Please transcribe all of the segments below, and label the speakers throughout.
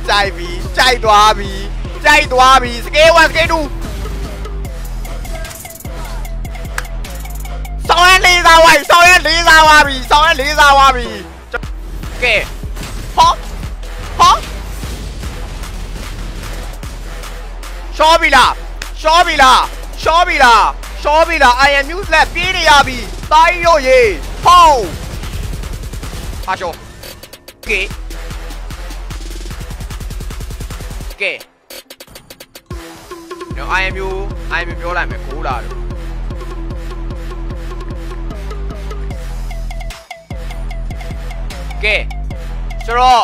Speaker 1: ကြိုက်ပြီကြိုက်သွားပြီကြိုက်သွားပြီစကေး1စကေး2ဆောင်းရလေးစားဝိုင်းဆောင်းရလေးစားသွားပြီဆောင်းရလေးစားသွားပြီကဲဟောရှောပြီလားရှောပြီလားရှောပြီလားရှောပြီလား I am news လက်ပြေးနေရပြီတိုင်းရို့ရေဟောအားရှောကဲနော် I am you ပြောလိုက်မယ်ကိုးလာလို့ကဲဆိုတော့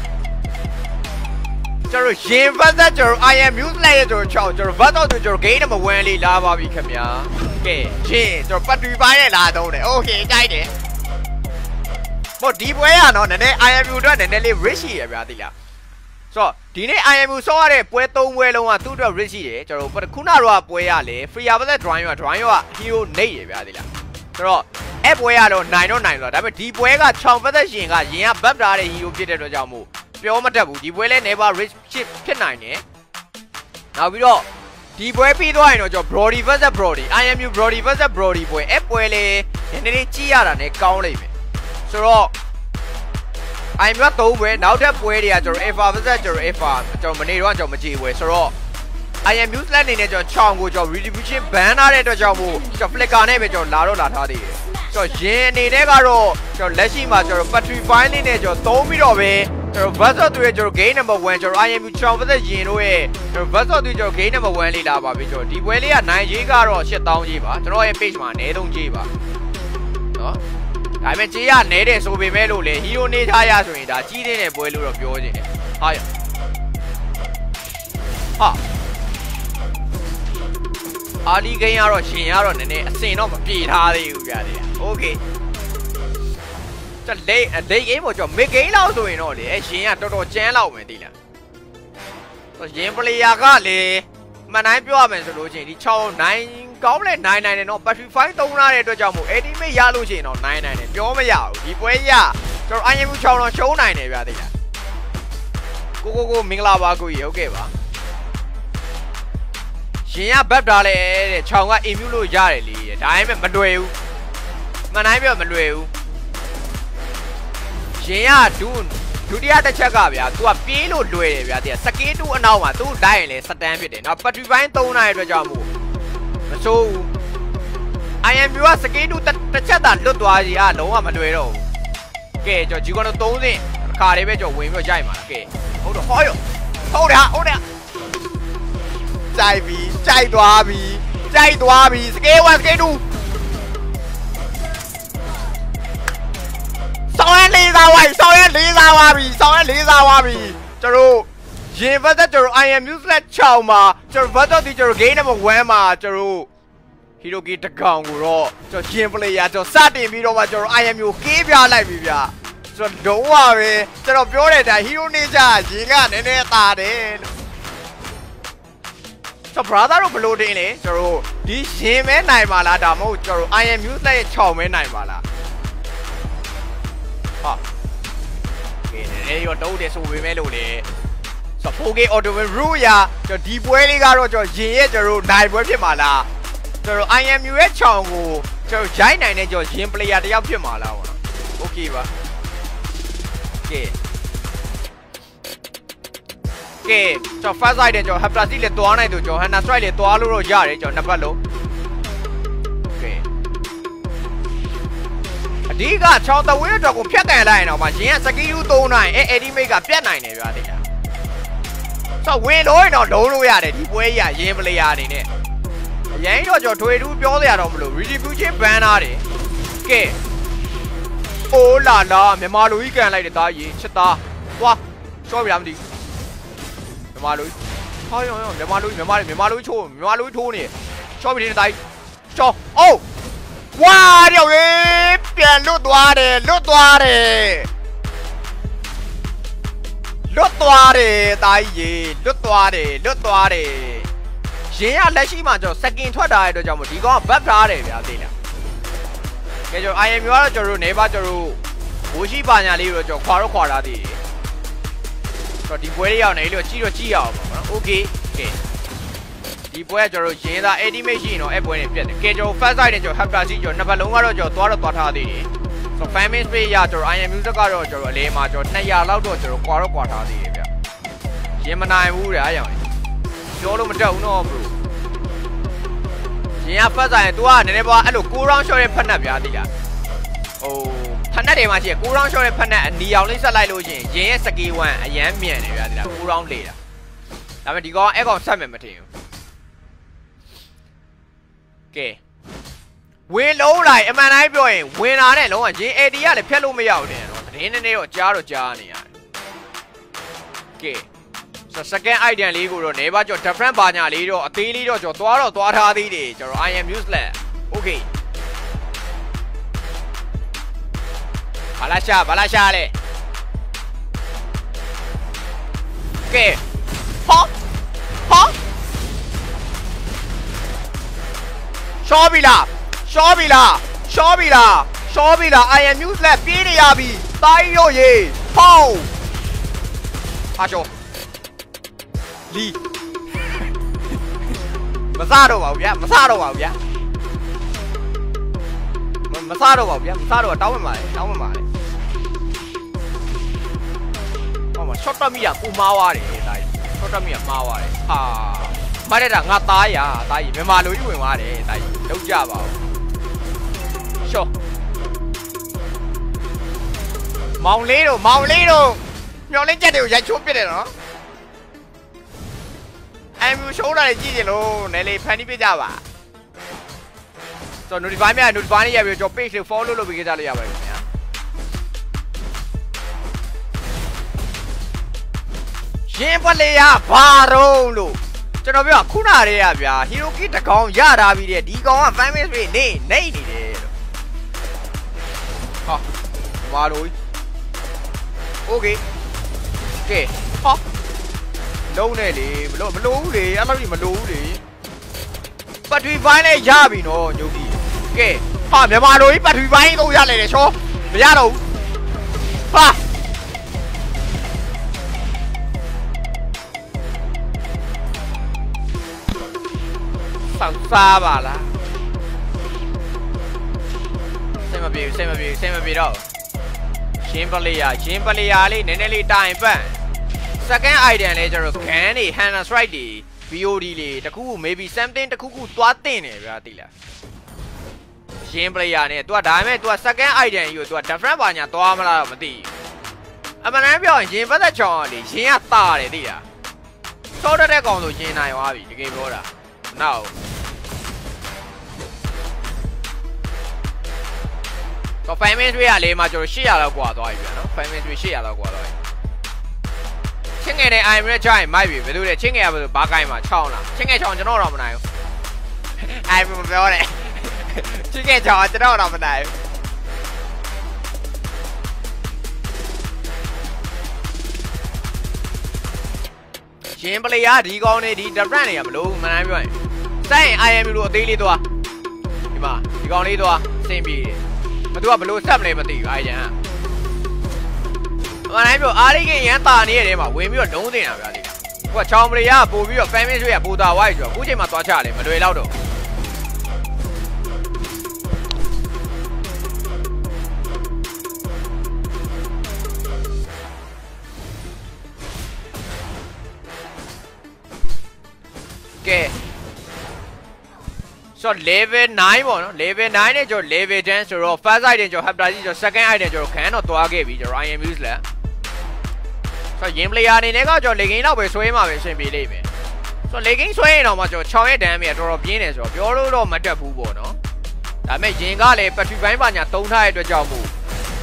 Speaker 1: ကျွန်တော်ရင်ဖတ်သက်ကျွန်တော် I am news လိုက်ရကျွန်တော်ဘတ်တော့ကျွန်တော် game နံပါတ်1လေးလာပါပြီခင်ဗျာကဲရှင်ကျွန်တော်ပတ်တူပိုင်းနဲ့လာတော့တယ် okay တိုက်တယ်ဟိုဒီပွဲရနော်နည်းနည်း I am you အတွက်နည်းနည်းလေး rich ရှိရဗျာသိလားဆိုတော့ဒီနေ့ I am you ဆော့ရတဲ့ပွဲ3ပွဲလုံးကသူ့အတွက် rich ရှိတယ်ကျွန်တော်ခုနတော့ပွဲရလေ free ပါတဲ့ drawing က hero နေရဗျာသိလားဆိုတော့အဲ့ပွဲရတော့နိုင်တော့နိုင်ဆိုတော့ဒါပေမဲ့ဒီပွဲက6ပတ်သက်ရှင်ကရင်က buff ထားတဲ့ hero ဖြစ်တဲ့အတွက်ကြောင့်မို့ပြောမတတ်ဘူးဒီပွဲလဲ never rich ဖြစ်နိုင်တယ်နောက်ပြီးတော့ဒီပွဲပြီးသွားရင်တော့ကျွန်တော် Brody vs Brody I am you Brody vs Brody ပွဲအဲ့ပွဲလေနည်းနည်းကြည့်ရတာနဲ့ကောင်းလိမ့်မယ်ဆိုတော့ I am 3ပွဲနောက်ထပ်ပွဲတွေကကျွန်တော် Alpha vs ကျွန်တော် Alpha ကျွန်တော်မနေတော့ကျွန်တော်မကြည့်ပွဲဆိုတော့ I am news လက်နေနဲ့ကျွန်တော်6ကိုကျွန်တော် retribution ban ထားတဲ့အတွက်ကြောင့်မို့ကျွန်တော် flicker နဲ့ပဲကျွန်တော်လာထားသေးတယ်ကျွန်တော်ရင်အနေနဲ့ကတော့ကျွန်တော်လက်ရှိမှာကျွန်တော် battery file လေးနဲ့ကျွန်တော်သုံးပြီးတော့ပဲကျွန်တော် versus 2ရဲ့ကျွန်တော် game number 1ကျွန်တော် IMU 6ပတ်သက်ရင်တို့ရဲ့ကျွန်တော် versus 2ကျွန်တော် game number 1လေးလာပါပြီကျွန်တော်ဒီပွဲလေးကနိုင်ကြီးကတော့8000ကြီးပါကျွန်တော်ရဲ့ page မှာအနည်းဆုံးကြီးပါနော်ဒါပေမဲ့ကြီးရနဲတယ်ဆိုပေမဲ့လို့လေ hero နေထားရဆိုရင်ဒါကြီးနေတဲ့ပွဲလို့တော့ပြောနေတယ်ဟာအာလီဂိမ်းကတော့ရှင်ရတော့နည်းနည်းအစင်တော့မပြေထားသေးဘူးဗျာလေโอเคကျွန်တော်လေဂိမ်းပေါ်ကျွန်တော် mid game လောက်ဆိုရင်တော့လေအဲ့ရှင်ကတော်တော်ကျန်းလောက်မယ်သိလားဆိုရင် player ကလေမှန်တိုင်းပြောရမယ်ဆိုလို့ချင်းဒီ6 9ကောင်းလဲ9နိုင်တယ်နော် battery 5 သုံးထားတဲ့အတွက်ကြောင့်မို့ ultimate ရလို့ရှိရင်တော့9နိုင်တယ်ပြောမရဘူးဒီပွဲရကျွန်တော် IMU 6တော့ရှုံးနိုင်တယ်ဗျာသိလားကိုမင်္ဂလာပါကိုကြီးဟုတ်ကဲ့ပါရှင်ရဘတ်ထားလဲတဲ့6က immune လို့ရတယ်လေဒါပေမဲ့မလွယ်ဘူးမှန်တိုင်းပြောမလွယ်ဘူးရှင်ရဒုတိယတစ်ချက်ကဗျာ तू ကပြေးလို့လွယ်တယ်ဗျာတဲ့စကေး2အနောက်မှာ तू လိုက်ရင်လေစတန်ဖြစ်တယ်နော်ပတ်ထရီပိုင်း3နိုင်တဲ့အတွက်ကြောင့်မို့မဆိုးဘူး IMU ကစကေး2တစ်ချက်သာလွတ်သွားစီလုံးဝမလွယ်တော့ဘူးကဲကျွန်တော်ဂျီကွန်တို့3စင်ခါလေးပဲကျွန်တော်ဝင်ပြီးရိုက်မှာကဲဟုတ်တော့ဟောရောဟုတ်တယ်ကြိုက်ပြီကြိုက်သွားပြီစကေး1စကေး2ဆောင်းရလေးစားဝိုင်းဆောင်းရလေးစားသွားပြီကျွန်တော်ရင်ဘတ်သက်ကျွန်တော် I am useless 6မှာကျွန်တော်ဘတ်သက်ဒီကျွန်တော် game number 1မှာကျွန်တော် hero key တကောင်ကိုတော့ကျွန်တော်ရင် player ကျွန်တော်စတင်ပြီးတော့မှကျွန်တော် I am ကိုကေးပြလိုက်ပြီဗျာကျွန်တော်လုံးဝပဲကျွန်တော်ပြောတဲ့အတိုင်း hero နေကြရင်ကနည်းနည်းသာတယ်ကျွန်တော် brother တို့ဘလို့တင်လေကျွန်တော်ဒီရင်မဲနိုင်ပါလားဒါမဟုတ်ကျွန်တော် I am useless ရဲ့6မဲနိုင်ပါလားဟာကဲနေရောတော့တယ်ဆိုပေမဲ့လို့လေဆို 4K auto win rule ရကျွန်တော်ဒီပွဲလေးကတော့ကျွန်တော်ရင်ရဲ့ကျွန်တော်နိုင်ပွဲဖြစ်မှာလားကျွန်တော် IMU ရဲ့6ကိုကျွန်တော်ရိုက်နိုင်တဲ့ကျွန်တော်ရင် player တယောက်ဖြစ်မှာလားပေါ့နော် okay ပါကဲကျွန်တော် first side တဲ့ကျွန်တော် Haplas လေးသွားနိုင်တော့ကျွန်တော် Hana strike လေးသွားလို့တော့ရတယ်ကျွန်တော်နှစ်ပတ်လုံးအဓိက6တဝင်းအတွက်ကိုဖြတ်ကန်လိုက်ရင်တော့မှရင်ကစကီးယူ3နိုင်အဲ့ ultimate ကပြတ်နိုင်တယ်ဗျာတိကျဆိုဝင်လို့ရင်တော့လုံးလို့ရတယ်ဒီပွဲကြီးကရင် player အနေနဲ့အရင်တော့ကျွန်တော်ထွေထူးပြောစရာတော့မလို့ retribution ban ထားတယ်ကဲအိုးလာမြန်မာလူကြီးကန်လိုက်တယ်သားကြီးချစ်သားသွားရှော့ပြလားမသိမြန်မာလူဟောရောမြန်မာလူချိုးနေရှော့ပြနေတဲ့သားကြီးရှော့အိုးဝါရောပြန်လွတ်သွားတယ်တာကြီးလွတ်သွားတယ်ရင်ကလက်ရှိမှာကျွန်တော်စကင်ထွက်ထားတဲ့အတွက်ကြောင့်မို့ဒီကောင်ကဘတ်ထားတယ်ဗျာသိလားကဲကျွန်တော် IM ကတော့ကျွန်တော်တို့နေပါကျွန်တော်ဘိုးရှိပါညာလေးတော့ကျွန်တော်ခွာထားသေးတယ်ဆိုဒီပွဲလေးရောက်နေလို့ကြည့်အောင်ပါနော် okay ကဲဒီပွဲကကျွန်တော်ရင်းသား ultimate ရှိရင်တော့အဲ့ပွဲနဲ့ပြတ်တယ်ကဲကျွန်တော် first side နဲ့ကျွန်တော် Hapta ရှိကျွန်တော်နှစ်ပတ်လုံးကတော့ကျွန်တော်သွားထားသေးတယ်ဆို famous page ရကျွန်တော် IM music ကတော့ကျွန်တော်အလဲမှာကျွန်တော်200လောက်တော့ကျွန်တော်ကွာထားသေးတယ်ဗျရင်မနိုင်ဘူးတဲ့အားကြောင့်ပြောလို့မတက်ဘူးနော် bro ရင်က first side သူကနည်းနည်းပါအဲ့လို6 round shot ရဲ့ဖက်နှက်ဗျာတိလားဟိုဖက်နှက်တွေမှာရှိရ6 round shot ရဲ့ဖက်နှက်အနီအောင်လေးဆက်လိုက်လို့ရှင်ရင်ရဲ့ skill 1အရန်မြန်တယ်ဗျာတိလား6 round လေတာဒါပေမဲ့ဒီကောင်အဲ့ကောင်ဆက်မယ်မထင်ဘူးကဲဝင်လုံးလိုက်အမှန်တိုင်းပြောရင်ဝင်လာတဲ့လုံးဝရင် AD ကလည်းဖြတ်လို့မရဘူးတဲ့နော်သတင်းနည်းနည်းတော့ကြားနေရတယ်ကဲsecond item လေးကိုတော့နေပါကြော different ဘာညာလေးတော့အသေးလေးတော့ကျွန်တော်သွားထားသေးတယ်ကျွန်တော် IM useless okay ဘာလာရှာလဲကဲဟောရှောပြီလား IM useless ပြေးနေရပြီတိုင်းရော့ရေဟောဟာရှောလီမစားတော့ပါဘူးဗျာမစားတော့တောင်းဝင်ပါလေဟောမှာ short term ကြီးကကိုမားသွားတယ်ဒါကြီး short term ကြီးကမားသွားတယ်ဟာမရတာငါသားရမြန်မာလူကြီးဝင်သွားတယ်ဒါကြီးလုံးကြပါဦးရှော့မောင်လေးတို့မျောလင်းချက်တွေကိုရိုက်ချိုးပစ်တယ်နော်အမ်ရှိုးတာလည်းကြည့်ကြလို့နယ်လေးဖန်တီးပြကြပါဆိုတော့ notify မြတ် notify နေရပြီးတော့ page လေး follow လုပ်ပြီးကြလို့ရပါတယ်ခင်ဗျာရင်ပလေရဘာရုံးလို့ကျွန်တော်ပြောခုနတည်းကဗျာ Hiroki တကောင်ရတာပြီးတဲ့ဒီကောင်က fan base နေတယ်လို့ဟာဘာလို့ okay ကဲဟာလုံးနေလေမလို့ဘူးလေအဲ့လိုကြီးမလို့ဘူးလေပတ်ထရီပိုင်းနဲ့ရပြီနော်ညုပ်ကြီးကဲဟာမြန်မာလိုကြီးပတ်ထရီပိုင်းတော့ရလေတယ်ချောမရတော့ဘူးဟာဆောက်စားပါလားစိတ်မပြေတော့ရှင်းပလေယာလေးနည်းနည်းလေးတိုင်ပတ် second item လေးကျတော့ gun တွေ Hana strike တွေ BOD လေးတခုခု maybe something တခုခုသွားတင်တယ်ဗျာသိလားရှင်းပလေယာနဲ့ तू ဒါပေမဲ့ तू second item ကြီးကို तू different ဘာညာသွားမလားတော့မသိဘူးအမှန်တမ်းပြောရင်ရင်ပတ်သက်ချောင်းလေရင်ကတာတယ်သိလားစောတတ်တဲ့ကောင်ဆိုရင်နိုင်သွားပြီတကယ်ပြောတာနောက်တော့ famous တွေရလေမှာကျွန်တော်800လောက်กว่าသွားပြီဗျာနော် famous တွေ800လောက်กว่าသွားပြီချင်းငယ်တဲ့ IM နဲ့ကြာရင်မိုက်ပြီဘယ်လိုလဲချင်းငယ်ရဘယ်လိုဘာကိုင်းမှာချောင်းလားချင်းငယ်ချောင်းကျွန်တော်တော့မနိုင်ဘူး IM မပြောနဲ့ချင်းငယ်ချောင်းကျွန်တော်တော့မနိုင်ဘူးရှင်ပလေယာဒီကောင်းနေဒီ different တွေကမလို့မနိုင်ပြောရင်စိုက်ရင် IM လို့အသေးလေးသွားဒီမှာဒီကောင်းလေးသွားစင်ပြေတယ်မသူကဘလို့ဆက်မလဲမသိဘူးအဲ့ကျန်အမှန်တိုင်းပြောအားရိကရန်တာနေရတဲ့မှာဝင်ပြီးတော့လုံးတင်တာဗျာဒီကဟိုကချောင်းပလေယာပို့ပြီးတော့ family တွေပို့တာဝိုက်ဆိုတော့အခုချိန်မှာသွားချလေမလွယ်တော့တော့ကဲဆိုတော့ level 9ပေါ့နော် level 9နဲ့ကျွန်တော် level 10ဆိုတော့ first item ကျွန်တော် Hapta ကြီးကျွန်တော် second item ကျွန်တော်ခံတော့သွားခဲ့ပြီကျွန်တော် IM use လက်ဆိုတော့ game player အနေနဲ့ကကျွန်တော် legging တော့ပဲဆွဲမှာပဲအဆင်ပြေလိမ့်မယ်ဆိုတော့ legging ဆွဲရင်တော့မှကျွန်တော်6ရဲ့ damage တော်တော်ပြင်းတယ်ဆိုတော့ပြောလို့တော့မတက်ဘူးပေါ့နော်ဒါပေမဲ့ရင်ကလည်း battery ပိုင်းပါညာသုံးထားတဲ့အတွက်ကြောင့်မို့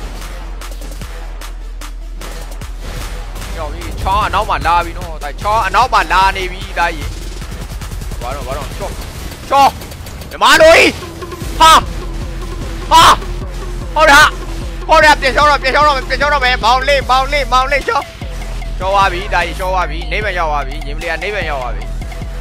Speaker 1: ကြောက်ပြီးချောင်းအနောက်မှာလာပြီနော်ဒါချောင်းအနောက်မှာလာနေပြီဒါကြီးဘာတော့ချောဓမ္မလိုကြီးဟာဟောရပြန်ချောတော့မယ်မောင်လေးချောသွားပြီဒါကြီးချောသွားပြီနေဗန်ရောက်သွားပြီရင်ပလေယာနေဗန်ရောက်သွားပြီ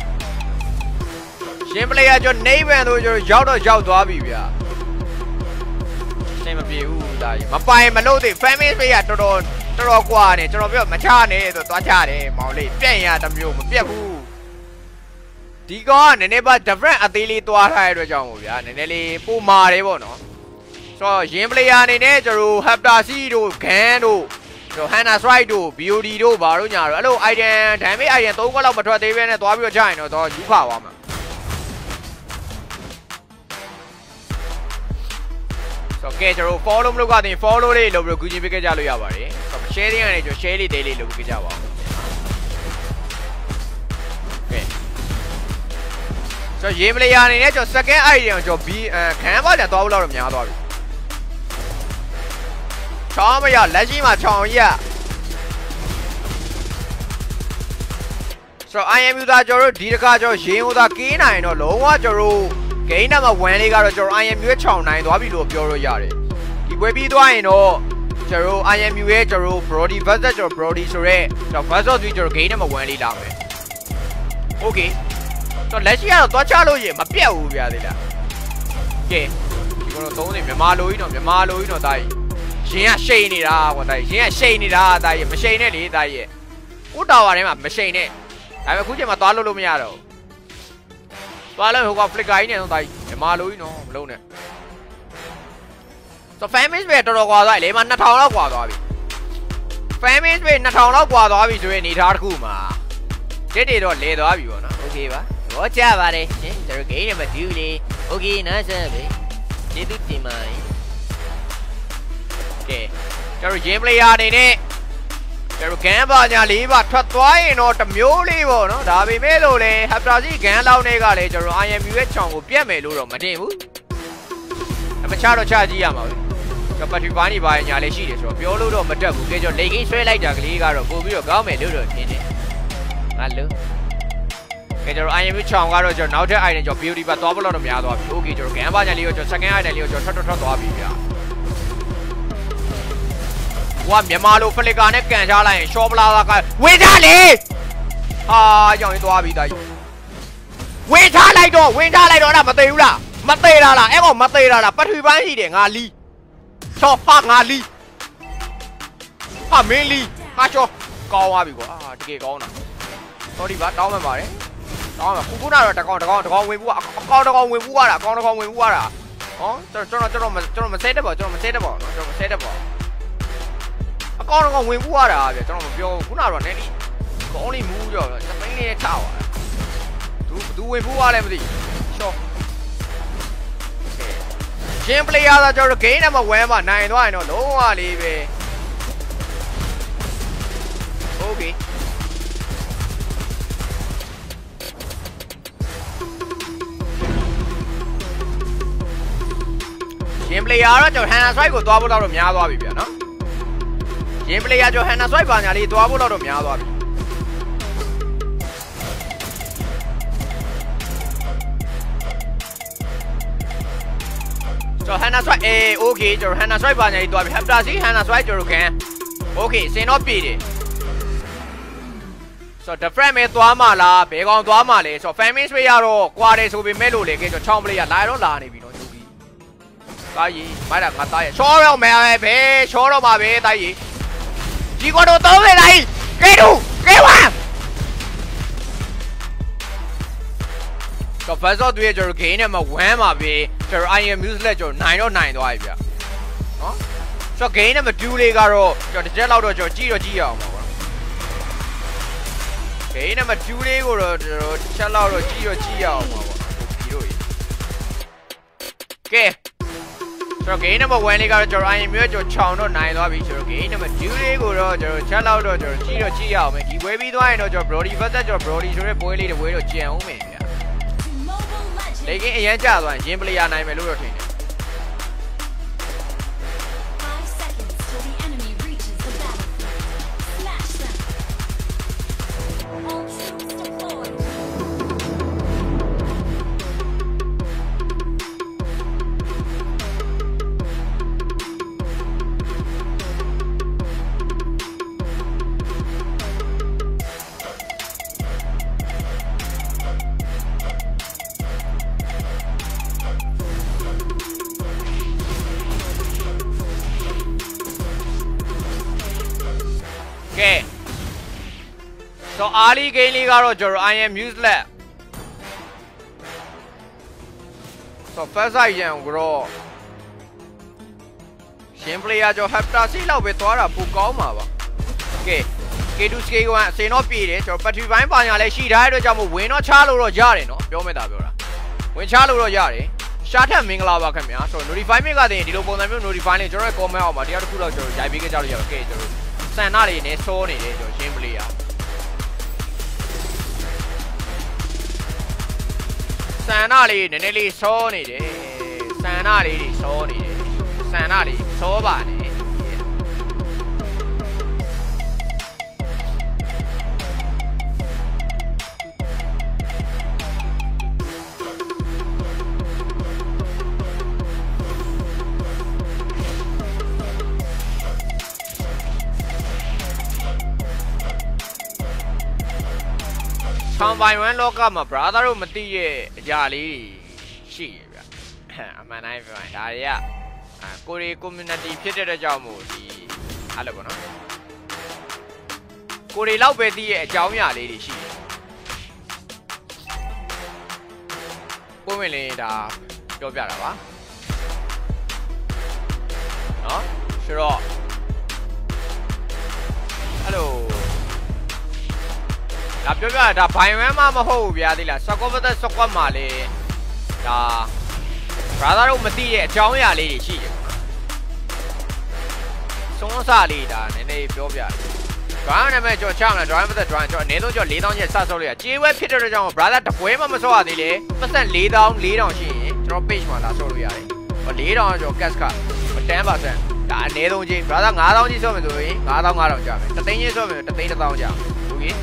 Speaker 1: ရင်ပလေယာကျွန်တော်နေဗန်တို့ကျွန်တော်ရောက်သွားပြီဗျာစိတ်မပြေဘူးဒါကြီးမပိုင်မလို့သေး family ပေးရတော်တော်တော်ကွာနေကျွန်တော်ပြောမချနဲ့ဆိုသွားချတယ်မောင်လေးပြန့်ရတစ်မျိုးမပြတ်ဘူးဒီကောင်ကနည်းနည်းပါ different အသေးလေးသွားထားရတဲ့အတွက်ကြောင့်ပေါ့ဗျာနည်းနည်းလေးပိုမာတယ်ပေါ့နော်ဆိုတော့ရင် player အနေနဲ့ကျွန်တော် Hapter C တို့ Gan တို့Hana Strike တို့ BOD တို့ဘာတို့ညာတော့အဲ့လို item damage item 3ခွက်လောက်မထွက်သေးဘဲနဲ့သွားပြီးတော့ချရင်တော့ယူခါသွားမှာဆိုတော့ကဲကျွန်တော် follow မလုပ်ကနေ follow လေးလုပ်ပြီးတော့ Gucci ပေးခဲ့ကြလို့ရပါတယ်ဆိုတော့ share ကနေကျွန်တော် share လေး daily လုပ်ပေးကြပါဦးကဲဆိုတော့ရင် player အနေနဲ့ကျွန်တော် second item ကိုကျွန်တော် B ခံပါကြသွားဖို့လောက်တော့များသွားပြီချောင်းမရလက်ရှိမှာချောင်းရဆိုတော့ IMU သားကျွန်တော်တို့ဒီတစ်ခါကျွန်တော်ရင်ဦးသားကင်းနိုင်တော့လုံးဝကျွန်တော်တို့ game number 1လေးကတော့ကျွန်တော် IMU ရဲ့ချောင်းနိုင်သွားပြီလို့ပြောလို့ရတယ်ဒီပွဲပြီးသွားရင်တော့ကျွန်တော် IMU ရဲ့ကျွန်တော် Brody versus ကျွန်တော် Brody ဆိုရဲကျွန်တော် versus ကျွန်တော် game number 1လေးလာမယ် Okay ဆိုတော့လက်ရှိကတော့သွားချလို့ရင်မပြတ်ဘူးဗျာသေးလားကဲဒီကတော့သုံးနေမြန်မာလိုကြီးတော့တာကြီးရင်ကရှိန်နေတာကွာတာကြီးရင်ကရှိန်နေတာတာကြီးမရှိန်နဲ့လေတာကြီးကိုတာဝါထဲမှာမရှိန်နဲ့ဒါပေမဲ့အခုချိန်မှာသွားလို့မရတော့ဘူးသွားလို့ဟိုက flicker ကြီးနဲ့တော့တာကြီးမြန်မာလိုကြီးနော်မလုံးနဲ့ဆို fan base ပဲတော်တော်ကွာသွားပြီလေမ2000လောက်ကွာသွားပြီ fan base ပဲ2000လောက်ကွာသွားပြီဆိုရင်အနေထားတစ်ခုမှာတက်တွေတော့လဲသွားပြီပေါ့နော် Okay ပါဘောကြပါတယ်ရှင်ကျွန်တော် game နဲ့မတူလေ Okay နားဆက်ပဲကျေးဇူးတင်ပါတယ်ကဲကျွန်တော် game player အနေနဲ့ကျွန်တော် gun ပါညာ၄ပါထွက်သွားရင်တော့တစ်မျိုးလေးပေါ့နော်ဒါပေမဲ့လို့လေ Hapter C gun လောက်နဲ့ကလည်းကျွန်တော် IMU ရဲ့ချောင်ကိုပြတ်မယ်လို့တော့မတင်ဘူးအမချတော့ချကြည့်ရမှာပဲကျွန်တော် battery ပိုင်းနေပါညာလေးရှိတယ်ဆိုတော့ပြောလို့တော့မတက်ဘူးကဲကျွန်တော် late game ဆွဲလိုက်တာကလေးကတော့ပို့ပြီးတော့ကောင်းမယ်လို့တော့ထင်တယ်ဟာလို့ကဲကျွန်တော် IMU ချောင်ကတော့ကျွန်တော်နောက်ထပ် item ကျွန်တော် beauty ပါသွားဖို့တော့များသွားပြီ Okay ကျွန်တော် gun ပါညာလေးကိုကျွန်တော် second item လေးကိုကျွန်တော်ထွက်သွားပြီဗျာဝါမြန်မာလို flicker နဲ့ကန်ချလိုက်ရင် short plaza ကဝင်ချလေဟာကြောင်ရင်သွားပြီတာဝင်ချလိုက်တော့အဲ့ဒါမသေးဘူးလားမသေးတာလားအဲ့ကောင်မသေးတာလားပထဝီပိုင်းရှိတယ်ငါလီချောဟာငါလီဟာမင်းလီဟာချောကောင်းသွားပြီကွာတကယ်ကောင်းတာ sorry ပါတောင်းမှပါတယ်တောင်းမှခုနကတော့တကောင်ဝင်ဘူးအကောင်တကောင်ဝင်ဘူးရတာဟောကျွန်တော်မဆဲတတ်ပါနော်ကျွန်တော်မဆဲတတ်ပါအကောင်တော့ဝင်ပူရတာဗျကျွန်တော်မပြောခုနကတော့နည်းနည်းကောင်းလေးမူးကြော်စပိန်လေးထားပါသူဝင်ပူရလဲမသိရှော့ရှင်း player သာကျွန်တော် game number 1မှာနိုင်သွားရင်တော့လုံးဝလေးပဲ Okay ရှင်း player တော့ကျွန်တော် Hana Strike ကိုသွားဖို့တော့များသွားပြီဗျာနော်ရင် player ကျော် Hana Strike ပါညာလေးသွားဖို့တော့များသွားပြီကျော် Hana Strike Okay ကျော် Hana Strike ပါညာလေးသွားပြီ Hapter C Hana Strike ကျော်တို့ခံ Okay စင်တော့ပြည်တယ်ဆိုတော့ different ပဲသွားမှာလားဘယ်ကောင်သွားမှာလဲဆိုတော့ fan base ရတော့ကွာတယ်ဆိုပေမဲ့လို့လေကဲကျော်ချောင်း player လာတော့လာနေပြီနော်ယူပြီးတာကြီးမိုက်တာငါသားရချောတော့မယ်ပဲချောတော့မှာပဲတာကြီးဒီကတော့သုံးနေလိုက်ကဲတူကဲဝါတော့ first of 2ကျွန်တော် game နဲ့မှာ1မှာပဲကျွန်တော် IM Music ကျွန်တော်9တော့9သွားပြီဗျနော်ဆိုတော့ game နဲ့မှာ2လေးကတော့ကျွန်တော်တစ်ချက်လောက်တော့ကျွန်တော်ကြည့်ရအောင်ပါကွာ game နဲ့မှာ2လေးကိုတော့ကျွန်တော်တစ်ချက်လောက်တော့ကြည့်ရအောင်ပါကွာဒီလိုကြီးကဲကျွန်တော် game number 1လေးကတော့ကျွန်တော် IM မျိုးကျွန်တော်ချောင်းတော့နိုင်သွားပြီကျွန်တော် game number 2လေးကိုတော့ကျွန်တော်ချက်လောက်တော့ကျွန်တော်ကြည့်ရအောင်မယ်ဒီပွဲပြီးသွားရင်တော့ကျွန်တော် Brody versus ကျွန်တော် Brody ဆိုတဲ့ပွဲလေးတွေတော့ကြံအောင်မယ်ဗျာလေကင်းအရန်ကျသွားရင် game player နိုင်မယ်လို့တော့ထင်တယ် So early game လေးကတော့ကျွန်တော် I am useless So first side ရန်ကတော့ရှင်း player ကျွန်တော် hafta စီလောက်ပဲသွားတာပိုကောင်းမှာပါ Okay K2 scale ကအစင်တော့ပြေးတယ်ကျွန်တော် battery ဘိုင်းပါညာလည်းရှိထားတဲ့အတွက်ကြောင့်မို့ဝင်တော့ချလို့တော့ရတယ်နော်ပြောမဲ့တာပြောတာဝင်ချလို့တော့ရတယ်ရှားထက်မင်္ဂလာပါခင်ဗျာဆိုတော့ notify မြစ်ကတည်းကဒီလိုပုံစံမျိုး notify လေးကျွန်တော်ရဲ့ comment အောက်မှာတရားတစ်ခုတော့ကျွန်တော်ရိုက်ပေးကြလို့ရအောင်ကဲကျွန်တော်စံနာလေးနဲ့စိုးနေတယ်ကျွန်တော်ရှင်း player စံနာလေးနည်းနည်းလေးစိုးနေတယ်စံနာလေးတွေစိုးနေတယ်စံနာလေးစိုးပါနဲ့ဆောင်ပိုင်ဝမ်လောကမှာ brother တို့မသိရဲ့အရာလေးရှိရဗျအမှန်တိုင်းပြောရင်ဒါတွေကကိုရီ community ဖြစ်တဲ့ကြောင့်မို့ဒီအဲ့လိုပေါ့နော်ကိုရီလောက်ပဲသိရဲ့အကြောင်းအရာလေးတွေရှိတယ်ပုံဝင်လေးဒါပြောပြတာပါနော်ဆိုတော့အဲ့လိုဒါပြောပြတာဘိုင်ဝမ်မှမဟုတ်ဘူးဗျာသိလားစကွတ်ပတ်စကွတ်မှာလေဒါ brother တို့မသိတဲ့အကြောင်းအရာလေးတွေရှိတယ်စွန်းစားလေးဒါနည်းနည်းပြောပြတယ် drive နာမည်ကျွန်တော်ချအောင်လား drive ပတ် drive ကျွန်တော်အနည်းဆုံးကျွန်တော် 4000 ကျပ်စဆော့လို့ရကြေးဝဲဖြစ်တဲ့ကြောင့် brother တပွဲမှမဆော့ရသေးလေပတ်စံ 4000 ရှိရင်ကျွန်တော် page မှာလာဆော့လို့ရတယ်ဟို 4000ကျွန်တော် cash က 10% ဒါအနည်းဆုံးချင်း brother 5000ကြီးဆော့မယ်ဆိုရင်5000ကျမယ်တသိန်းချင်းဆော့မယ်တသိန်း1000ကျမယ်ဟုတ်ကဲ့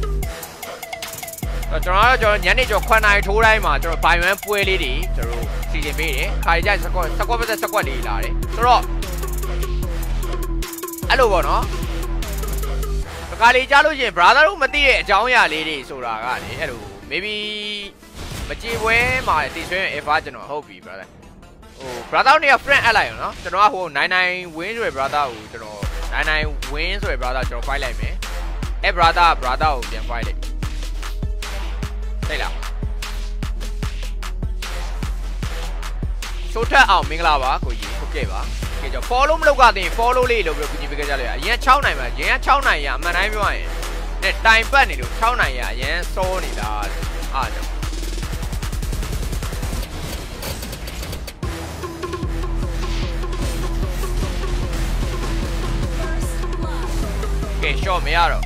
Speaker 1: ကျွန်တော်ညနေကျော်9နာရီထိုးတိုင်းမှာကျွန်တော်ဘိုင်ဝမ်ပွဲလေးတွေကျွန်တော်စီစဉ်ပေးတယ်ခါရီကြစကွတ်ပတ်စကွတ်လေးလာတယ်ဆိုတော့အဲ့လိုပေါ့နော်တခါလေးကြားလို့ရှိရင် brother တို့မသိတဲ့အကြောင်းအရာလေးတွေဆိုတာကလေအဲ့လို maybe မကြေပွဲမှာတည်ဆွဲရင် ever ကျွန်တော်ဟုတ်ပြီ brother ဟို brother တို့က friend အပ်လိုက်ရောနော်ကျွန်တော်ကဟို99 win ဆိုရယ် brother ကိုကျွန်တော်99 win ဆိုရယ် brother ကျွန်တော် fight လိုက်မယ်အဲ့ brother ကိုပြန် fight လိုက်对了，收ထွက်အောင်မင်္ဂလာပါကိုကြီးဟုတ်ကဲ့ပါကဲကြော follow မလုပ်ကြသေးရင် follow လေးလုပ်ပြီးကူညီပေးကြလို့ရအရင်6နိုင်မှာအရင်6နိုင်ရအမှန်တိုင်းပြောရရင်နဲ့တိုင်ပတ်နေလို့6နိုင်ရအရင်စိုးနေတာအားကြောင့်ကဲ short မရတော့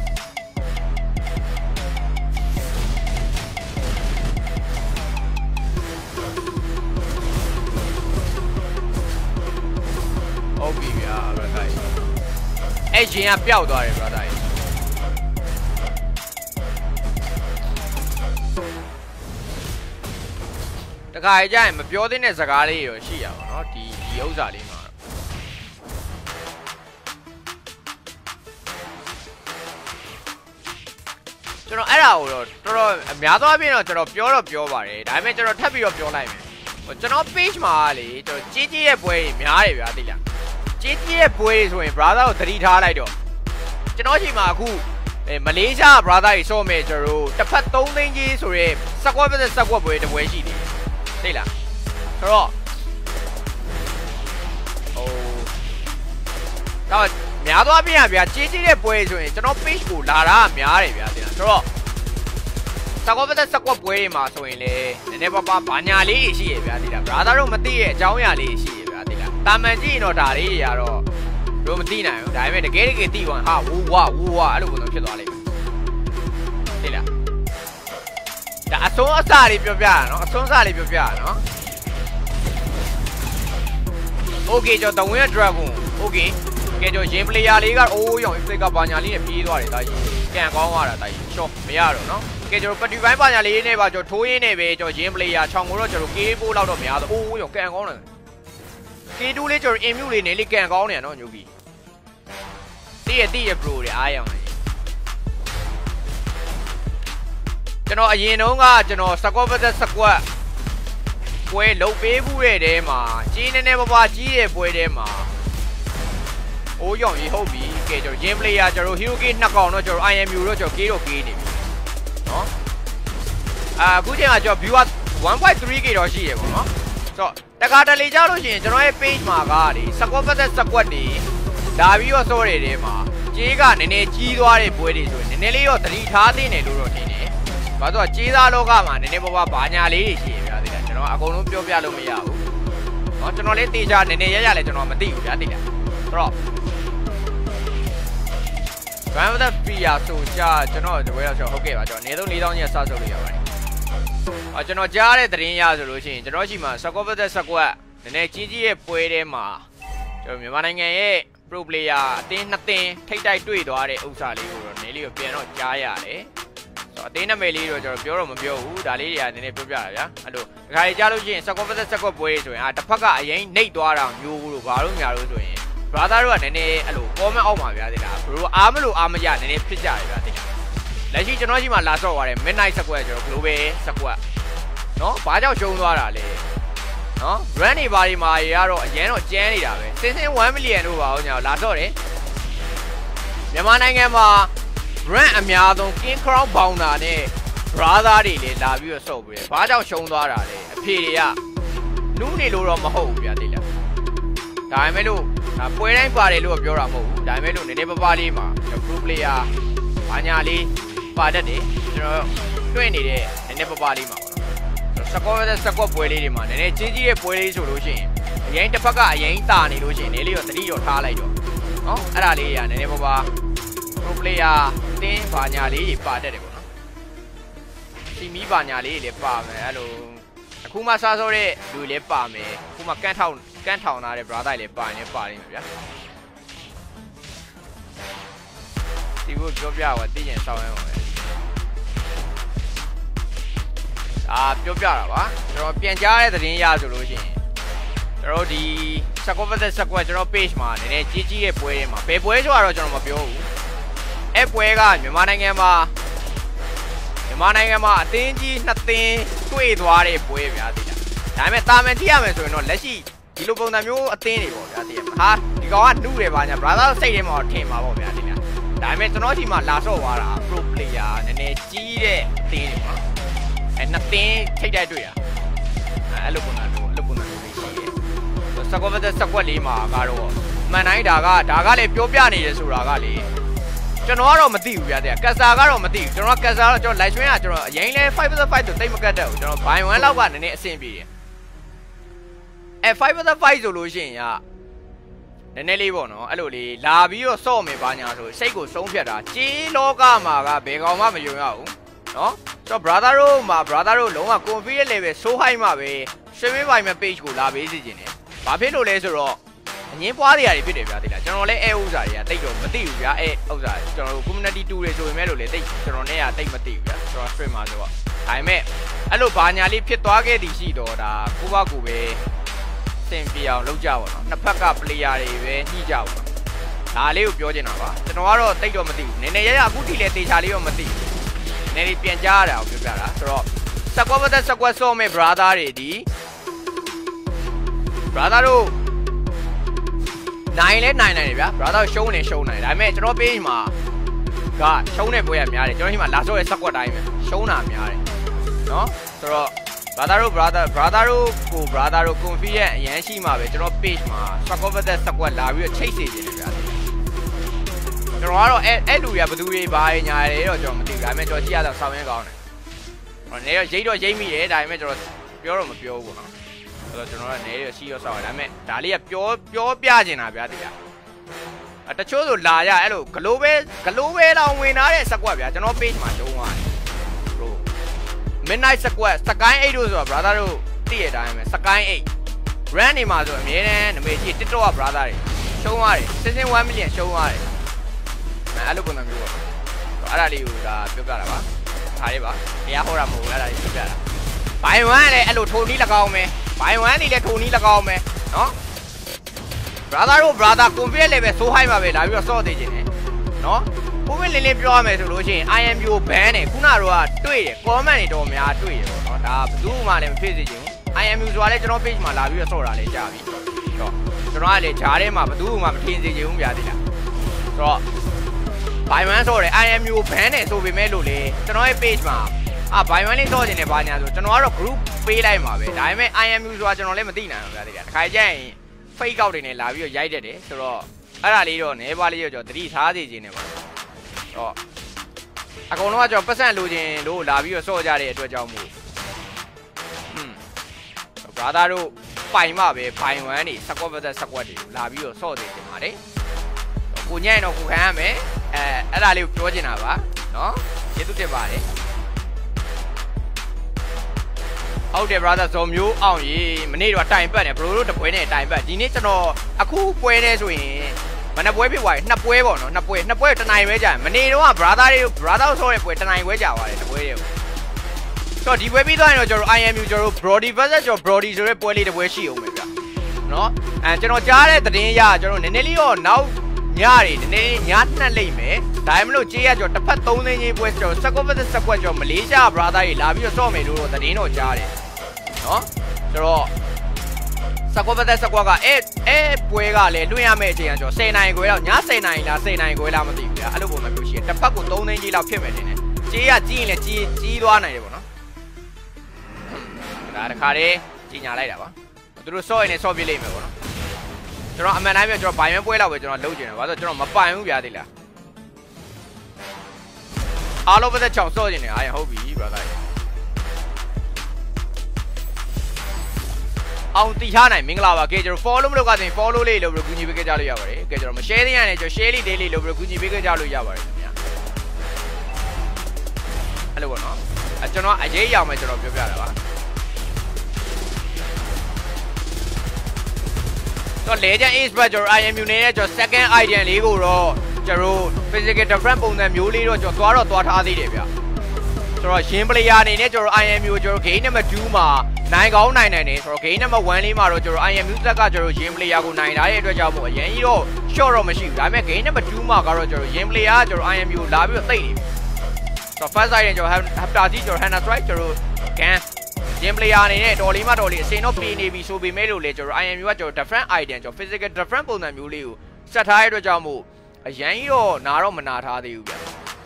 Speaker 1: ဟုတ်ပြီဗျာ brother အဲ့ရှင်ကပျောက်သွားတယ် brother တခါကြရင်မပြောသင့်တဲ့စကားလေးရောရှိရပါတော့ဒီဥစ္စာလေးမှာကျွန်တော်အဲ့ဒါကိုတော့တော်တော်အများသောအားဖြင့်တော့ကျွန်တော်ပြောပါတယ်ဒါပေမဲ့ကျွန်တော်ထပ်ပြီးတော့ပြောလိုက်မယ်ကျွန်တော် page မှာလေကျွန်တော်ကြီးရဲ့ပွဲတွေများတယ်ဗျာသိလားကြီးရဲ့ပွဲတွေဆိုရင် brother ကိုသတိထားလိုက်တော့ကျွန်တော်ချိန်မှာအခုမလေးရှား brother ကြီးစောမယ်ကျွန်တော်တစ်ဖက်3သိန်းကြီးဆိုရဲစကွက်ပွဲတစ်ပွဲရှိတယ်သိလားဆိုတော့ဟိုတော့များသွားပြင်ရဗျာကြီးတဲ့ပွဲဆိုရင်ကျွန်တော် page ကိုလာတာများတယ်ဗျာသိလားဆိုတော့စကွက်ပွဲတွေမှာဆိုရင်လေနည်းနည်းပါးပါဘာညာလေးရှိရဗျာသိလား brother တို့မသိရဲ့အကြောင်းအရာလေးရှိရဗျာသိလားတာမန်ကြည့်ရင်တော့ဒါလေးတွေကတော့တို့မသိနိုင်ဘူးဒါပေမဲ့တကယ်သိသွားဟာဝူဝအဲ့လိုပုံစံဖြစ်သွားလိမ့်မယ်သိလားဒါအဆုံးအစလေးပြောပြရနော်အဆုံးအစလေးပြောပြရနော် Okay ကျွန်တော်တဝင်း dragon Okay ကဲကျွန်တော်ရင် player လေးကအိုးရောင် effect ကဘာညာလေးနဲ့ပြေးသွားတယ်တာကြီးကန်ကောင်းသွားတာတာကြီး short မရတော့နော်ကဲကျွန်တော် party ဘိုင်းဘာညာလေးနဲ့ပါကျွန်တော်ထိုးရင်းနဲ့ပဲကျွန်တော်ရင် player 6ကိုတော့ကျွန်တော် K4 လောက်တော့မရတော့အိုးရောင်ကန်ကောင်းတယ် K2 လေးကျွန်တော် immune လေးနေလေးကန်ကောင်းနေရနော်ညိုကြီးတိရ bro တွေအားရအောင်ကျွန်တော်အရင်တုန်းကကျွန်တော် squad ပွဲလုတ်ပေးမှုတဲ့တဲမှာကြီးနေပါကြီးရဲ့ပွဲတဲမှာဟိုးရောင်ကြီးဟုတ်ပြီကဲကျွန်တော် game player ကျွန်တော် hero key နှစ်ကောင်တော့ကျွန်တော် IMU တော့ကျွန်တော် key တော့ key နေပြီနော်အခုချိန်ကကျွန်တော် viewer 1.3k တော့ရှိရပေါ့နော်ဆိုတော့တခါတလေကြလို့ရှိရင်ကျွန်တော်ရဲ့ page မှာကဒီ squad ပတ်သက် squad တွေဒါပြီးတော့ sorry တွေမှာကြေးကနည်းနည်းကြီးသွားတဲ့ပွဲတွေဆိုရင်နည်းနည်းလေးတော့သတိထားသင့်တယ်လို့တော့ထင်တယ်ဘာလို့ကြေးသားလောကမှာနည်းနည်းပါးပါးဘာညာလေးတွေရှိရဗျာသိလားကျွန်တော်အကုန်လုံးပြောပြလို့မရဘူးเนาะကျွန်တော်လည်းတေချာနည်းနည်းရရလဲကျွန်တော်မသိဘူးဗျာသိလားဆိုတော့ Grand Theft Auto ဆိုကြကျွန်တော်ဝယ်တော့ဟုတ်ကဲ့ပါကျွန်တော်အနည်းဆုံး4000ကျပ်စဆုပ်လို့ရပါတယ်ကျွန်တော်ကြားတဲ့သတင်းရဆိုလို့ရှိရင်ကျွန်တော်ရှိမှာ squad ပတ်သက် squad နည်းနည်းကြီးကြီးရဲ့ပွဲထဲမှာကျွန်တော်မြန်မာနိုင်ငံရဲ့ pro player အတင်းနှစ်တင်းထိတ်တိုက်တွေ့သွားတဲ့ဥစ္စာလေးကိုတော့နည်းလေးကိုပြန်တော့ကြားရတယ်ဆိုတော့အတင်းနာမည်လေးတော့ကျွန်တော်ပြောတော့မပြောဘူးဒါလေးတွေကနည်းနည်းပြောပြတာဗျာအဲ့လိုဒီခါလေးကြားလို့ရှိရင် squad ပတ်သက် squad ပွဲဆိုရင်တစ်ဖက်ကအရင်နှိပ်သွားတာမျိုးလို့ဘာလို့ညာလို့ဆိုရင် brother တို့ကနည်းနည်းအဲ့လို comment အောက်မှာဗျာသိလားဘရိုအားမလို့အားမရနည်းနည်းဖြစ်ကြတယ်ဗျာသိလားလက်ရှိကျွန်တော်ရှိမှလာဆော့သွားတယ် midnight squad ကျွန်တော် global squad နော်ဘာကြောင့်ရှုံးသွားတာလဲနော် run တွေဘာတွေမှာရတော့အရင်တော့ကျန်းနေတာပဲစင်းစင်း1 million တို့ပါအောင်ညာလာဆော့တယ်မြန်မာနိုင်ငံမှာ run အများဆုံး king crown bounder နဲ့ brother တွေလည်းလာပြီးတော့ဆော့ပြီးတယ်ဘာကြောင့်ရှုံးသွားတာလဲအဖေတွေကနူးနေလို့တော့မဟုတ်ဘူးဗျာသိလားဒါပေမဲ့လို့ဒါပွဲတိုင်းပါတယ်လို့ပြောတာမဟုတ်ဘူးဒါပေမဲ့လို့နည်းနည်းပါးပါးလေးမှာ pro player ဘာညာလေးပါတတ်တယ်ကျွန်တော်တွေ့နေတဲ့နည်းနည်းပါးပါးလေးမှာစကွတ်ပွဲလေးတွေမှာနည်းနည်းကြီးကြီးရဲ့ပွဲလေးဆိုလို့ရှိရင်အရင်တစ်ဖက်ကအရင်တာနေလို့ရှိရင်နည်းလေးတော့သတိတော့ထားလိုက်တော့နော်အဲ့ဒါလေးတွေကနည်းနည်းပါးပါး pro player တင်းဘာညာလေးတွေပါတတ်တယ်ပေါ့နော်စီမီဘာညာလေးတွေလည်းပါမယ်အဲ့လိုအခုမှစားစောတဲ့လူတွေလည်းပါမယ်အခုမှကန့်ထောင်ထားတဲ့ brother တွေလည်းပါနေပါလိမ့်မယ်ဗျာဒီကိုပြောပြတော့သိရင်စောင်းရအောင်ပဲပြောပြတာပါကျွန်တော်ပြန်ကြားတဲ့သတင်းရဆိုလို့ရှိရင်ကျွန်တော်ဒီ squad ပတ်သက် squad ကျွန်တော် page မှာနည်းနည်းကြီးကြီးရဲ့ပွဲတွေမှာဘယ်ပွဲဆိုတာတော့ကျွန်တော်မပြောဘူးအဲ့ပွဲကမြန်မာနိုင်ငံမှာအသင်းကြီးနှစ်သင်းတွေ့သွားတဲ့ပွဲဗျာသိလားဒါပေမဲ့တာမန်ကြည့်ရမယ်ဆိုရင်တော့လက်ရှိဒီလိုပုံစံမျိုးအသင်းတွေပေါ့ဗျာသိရမှာဟာဒီကောင်ကနှုတ်တယ်ပါညာ brother စိတ်ထဲမှာထင်ပါပေါ့ဗျာသိလားဒါပေမဲ့ကျွန်တော်ဒီမှာလာဆော့သွားတာ pro player နည်းနည်းကြီးတဲ့အသင်းတွေပေါ့နှစ်တင်းထိတ်တိုက်တွေ့တာအဲ့လိုပုံစံလေးရှိတယ်စကွတ်ပတ်သက်စကွက်လေးမှာကတော့မှန်တိုင်းဒါကလည်းပြောပြနေတယ်ဆိုတာကလေကျွန်တော်ကတော့မသိဘူးဗျာတဲ့ကက်ဆာကတော့မသိဘူးကျွန်တော်ကက်ဆာတော့ကျွန်တော်လိုက်ဆွင်းကကျွန်တော်အရင်လဲ 5/5 ဆိုတိတ်မကတ်တတ်ဘူးကျွန်တော်ဘိုင်1လောက်ကနည်းနည်းအဆင်ပြေတယ်5/5ဆိုလို့ရှိရင်နည်းနည်းလေးပေါ့နော်အဲ့လိုလေးလာပြီးတော့စော့မယ်ပါညာဆိုစိတ်ကိုဆုံးဖြတ်တာကြီးလောကမှာကဘယ်ကောင်မှမယုံရဘူးနော်ဆိုတော့ brother တို့လုံးဝ confidence level so high မှာပဲဆွေးနွေးပိုင်မဲ့ page ကိုလာပေးစီခြင်းတယ်။ဘာဖြစ်လို့လဲဆိုတော့အငင်းပွားတွေဖြစ်တယ်ဗျာသိလားကျွန်တော်လည်းဥစ္စာတွေကတိတ်တော့မသိဘူးဗျာဥစ္စာကျွန်တော်တို့ community 2တွေဆိုပေမဲ့လို့လေတိတ်ကျွန်တော်နဲ့ကတိတ်မသိဘူးဗျာကျွန်တော် stream မှာဆိုတော့ဒါပေမဲ့အဲ့လိုဘာညာလေးဖြစ်သွားခဲ့သည်ရှိတော့ဒါကိုဘကူပဲစင်ပြအောင်လုပ်ကြပါတော့နှစ်ဖက်က player တွေပဲညှိကြပါဒါလေးကိုပြောချင်တာပါကျွန်တော်ကတော့တိတ်တော့မသိဘူးနည်းနည်းရအခုထိလည်းတေချာလေးတော့မသိဘူးနည်းနည်းပြန်ကြားရတာကိုပြောပြတာဆိုတော့ squad ပတ်သက် squad ဆော့မဲ့ brother တွေဒီ brother တို့နိုင်လဲနိုင်တယ်ဗျာ brother ရှုံးနိုင်ဒါပေမဲ့ကျွန်တော် page မှာကရှုံးတဲ့ပွဲကများတယ်ကျွန်တော်ဒီမှာလာဆော့ရဲ့ squad တိုင်းပဲရှုံးတာများတယ်နော်ဆိုတော့ brother တို့ကို brother တို့ confidence အရင်ရှိမှာပဲကျွန်တော် page မှာ squad ပတ်သက် squad လာပြီးတော့ချိတ်စေတယ်ဗျာကျွန်တော်ကတော့အဲ့လူတွေကဘယ်သူတွေဘာညာလဲတော့ကျွန်တော်မသိဘူးဒါပေမဲ့ကျွန်တော်ကြည့်ရတော့ဆောင်းရင်းကောင်းတယ်ဟိုနေတော့ရိတ်မိတယ်ဒါပေမဲ့ကျွန်တော်ပြောတော့မပြောဘူးပေါ့နော်ဆိုတော့ကျွန်တော်ကနေရရှိရဆောင်းဒါပေမဲ့ဒါလေးကပြောပြချင်တာဗျာတိကျတချို့ဆိုလာရအဲ့လို global လောင်ဝင်ထားတဲ့ squad ဗျာကျွန်တော် page မှာရှုံးသွားတယ်ဘရို midnight squad sky 8တို့ဆိုတော့ brother တို့သိရတဲ့အတိုင်းပဲ sky 8 run နေမှာဆိုအမြဲတမ်းနမေကြီး TikTok က brother တွေရှုံးသွားတယ်စင်း1 million ရှုံးသွားတယ်အဲ့လိုပုံစံမျိုးပေါ့အဲ့ဒါလေးကိုဒါပြောပြတာပါထားလေးပါတရားဟောတာမဟုတ်ဘူးအဲ့ဒါလေးပြောပြတာဘိုင်1လည်းအဲ့လိုထုံနီး၎င်းမယ်ဘိုင်1နေလည်းထုံနီး၎င်းမယ်နော် brother confidence level so high မှာပဲလာပြီးတော့စော့သေးခြင်းတယ်နော်ပုံမှန်လင်းပြောရမယ်ဆိုလို့ရှိရင် IMU ban နဲ့ခုနကတော့တွေ့တယ် comment တွေတော့များတွေ့တယ်ပေါ့နော်ဒါဘယ်သူမှလည်းမဖြစ်စေချင်ဘူး IMU ဆိုတာလည်းကျွန်တော် page မှာလာပြီးတော့စော့တာလည်းကြာပြီတော့ကျွန်တော်ကလေဂျားထဲမှာဘယ်သူမှမထင်စေချင်ဘူးဗျာဒီလားဆိုတော့ဘိုင်ဝမ်ဆိုတယ် IMU ဘန်နဲ့ဆိုပေမဲ့လို့လေကျွန်တော်ရဲ့ page မှာဘိုင်ဝမ်လေးစောခြင်းနဲ့ဘာညာဆိုကျွန်တော်ကတော့ group ပေးလိုက်မှာပဲဒါပေမဲ့ IMU ဆိုတာကျွန်တော်လည်းမသိနိုင်ဘူးဗျာဒီလားတစ်ခါကျရင် fake out တွေနဲ့လာပြီးတော့ရိုက်တတ်တယ်ဆိုတော့အဲ့ဒါလေးတော့နည်းပါးလေးတော့ကျွန်တော်သတိထားစေခြင်းနဲ့ပါတော့အကုန်လုံးကကျွန်တော်ပတ်စံလိုချင်လို့လာပြီးတော့စော့ကြတဲ့အတွက်ကြောင့်မို့ဘာသာတို့ပိုင်မှပဲဘိုင်ဝမ်နေစကွက်ပတ်သက်စကွက်တွေလာပြီးတော့စော့သေးတယ်ပါတယ်ကိုညံ့တော့ကိုခံရမယ်အဲ့ဒါလေးကိုပြောချင်တာပါနော်ကျေးဇူးတင်ပါတယ်ဟုတ်တယ် brother ဇော်မျိုးအောင်ကြီးမနေ့တော့တိုင်ပတ်တယ် bro တို့တပွဲနဲ့တိုင်ပတ်ဒီနေ့ကျွန်တော်အခုပွဲနေဆိုရင်မနေ့ပွဲဖြစ်သွားပြီနှစ်ပွဲပေါ့နော်နှစ်ပွဲတနိုင်ပဲကြာမနေ့တော့ brother ဆိုတဲ့ပွဲတနိုင်ပွဲကြာပါတယ်တပွဲတွေကိုဆိုတော့ဒီပွဲပြီးသွားရင်တော့ကျွန်တော် IMU ကျွန်တော် Brody versus ကျွန်တော် Brody ဆိုတဲ့ပွဲလေးတစ်ပွဲရှိအောင်ပဲဗျာနော်ကျွန်တော်ကြားတဲ့သတင်းအရကျွန်တော်နည်းနည်းလေးတော့နောက်ညတွေနည်းနည်းညနှက်လိမ့်မယ်ဒါမှမဟုတ်ကြေးရကျွန်တော်တစ်ဖက်3သိန်းကြီးပွဲကျွန်တော်စကွက်versus စကွက်ကျွန်တော်မလေးရှား brother တွေလာပြီးတော့စော့မယ်လို့တော့သတင်းတော့ကြားတယ်နော်ဆိုတော့စကွက်ပတ်သက်စကွက်ကပွဲကလည်းလွှင့်ရမယ့်အချိန်ကကျွန်တော်10နိုင်ခွဲလောက်ည10နိုင်လား10နိုင်ခွဲလားမသိဘူးဗျာအဲ့လိုပုံမှန်မျိုးရှိတယ်တစ်ဖက်ကို3သိန်းကြီးလောက်ဖြစ်မယ်တင်တယ်ကြေးရကြီးရင်လည်းကြီးသွားနိုင်တယ်ပေါ့နော်ဒါတခါတည်းကြီးညာလိုက်တာပါသူတို့စော့ရင်လည်းစော့ပြလိမ့်မယ်ပေါ့နော်ကျွန်တော်အမှန်တိုင်းပြောကျွန်တော်ဘိုင်ဝမ်ပွဲလောက်ပဲကျွန်တော်လုပ်ကျင်တယ်ဘာလို့ကျွန်တော်မပိုင်ဘူးဗျာသိလားအားလုံးပတ်သက်ချောင်စော့ကျင်တယ်အားရဟုတ်ပြီ brotherအောင်တီထားနိုင်မင်္ဂလာပါကဲကျွန်တော် follow မလုပ်ကြသေး follow လေးလို့ကူညီပေးကြလို့ရပါတယ်ကဲကျွန်တော်မ share သေးရနဲ့ကျွန်တော် share လေး daily လို့ကူညီပေးကြလို့ရပါတယ်ခင်ဗျာအဲ့လိုပေါ့နော်ကျွန်တော်အရေးရအောင်မယ်ကျွန်တော်ပြောပြတာပါတော့ Legend Expert ကျွန်တော် IMU နေတဲ့ကျွန်တော် second item လေးကိုတော့ကျွန်တော် physical different ပုံစံမျိုးလေးတော့ကျွန်တော်သွားထားသေးတယ်ဗျာဆိုတော့ရှင် player အနေနဲ့ကျွန်တော် IMU ကိုကျွန်တော် game number 2မှာနိုင်ကောင်းနိုင်တယ်ဆိုတော့ game number 1လေးမှာတော့ကျွန်တော် IMU ဇက်ကကျွန်တော်ရင် player ကိုနိုင်ထားတဲ့အတွက်ကြောင့်မို့အရင်ကြီးတော့ short တော့မရှိဘူးဒါပေမဲ့ game number 2မှာကတော့ကျွန်တော်ရင် player ကကျွန်တော် IMU ကိုလာပြီးတော့သိနေပြီဆိုတော့ first side ကျွန်တော် Haftar ကြီးကျွန်တော် Hannah Strike ကျွန်တော် can ရင် player အနေနဲ့တော်လေးအစင်တော့ပြေးနေပြီဆိုပေမဲ့လို့လေကျွန်တော် IMU ကကျွန်တော် different item ကျွန်တော် physical different ပုံစံမျိုးလေးကိုစက်ထားတဲ့အတွက်ကြောင့်မို့အရင်ကြီးတော့နာတော့မနာထားသေးဘူးဗျာ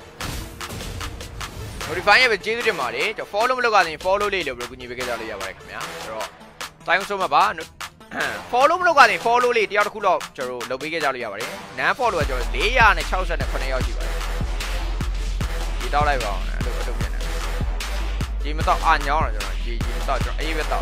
Speaker 1: Modify ရဲ့ကျေးဇူးတင်ပါတယ်ကျွန်တော် follow မလုပ်ကြသေးရင် follow လေးလို့ကူညီပေးကြလို့ရပါတယ်ခင်ဗျာဆိုတော့တိုင်းဆုံးမှာပါ follow မလုပ်ကြသေးရင် follow လေးတယောက်တစ်ခုတော့ကျွန်တော်လုပ်ပေးကြလို့ရပါတယ် non follow ကကျွန်တော်469ယောက်ရှိပါတယ်ဒီတောက်လိုက်ပါအောင်အဲ့လိုပြင်နေဒီမတော့ညောင်းတော့ကျွန်တော်ဒီမတော့ကျွန်တော်အေးပဲတော့